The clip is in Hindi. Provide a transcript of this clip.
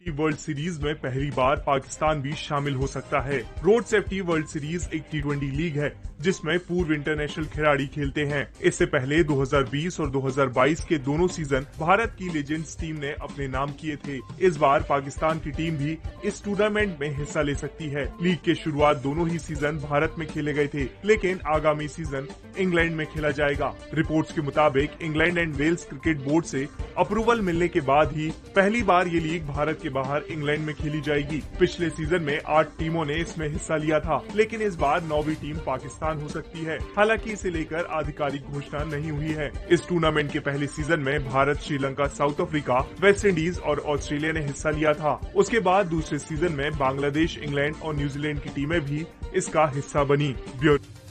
वर्ल्ड सीरीज में पहली बार पाकिस्तान भी शामिल हो सकता है। रोड सेफ्टी वर्ल्ड सीरीज एक T20 लीग है जिसमें पूर्व इंटरनेशनल खिलाड़ी खेलते हैं। इससे पहले 2020 और 2022 के दोनों सीजन भारत की लेजेंड्स टीम ने अपने नाम किए थे। इस बार पाकिस्तान की टीम भी इस टूर्नामेंट में हिस्सा ले सकती है। लीग के शुरुआत दोनों ही सीजन भारत में खेले गए थे, लेकिन आगामी सीजन इंग्लैंड में खेला जाएगा। रिपोर्ट्स के मुताबिक England and Wales cricket board से अप्रूवल मिलने के बाद ही पहली बार ये लीग भारत के बाहर इंग्लैंड में खेली जाएगी। पिछले सीजन में 8 टीमों ने इसमें हिस्सा लिया था, लेकिन इस बार 9वीं टीम पाकिस्तान हो सकती है। हालांकि इसे लेकर आधिकारिक घोषणा नहीं हुई है। इस टूर्नामेंट के पहले सीजन में Bharat, Sri Lanka, South Africa, West Indies और ऑस्ट्रेलिया ने हिस्सा लिया था। उसके बाद दूसरे सीजन में बांग्लादेश, इंग्लैंड और न्यूजीलैंड की टीमें भी इसका हिस्सा बनी।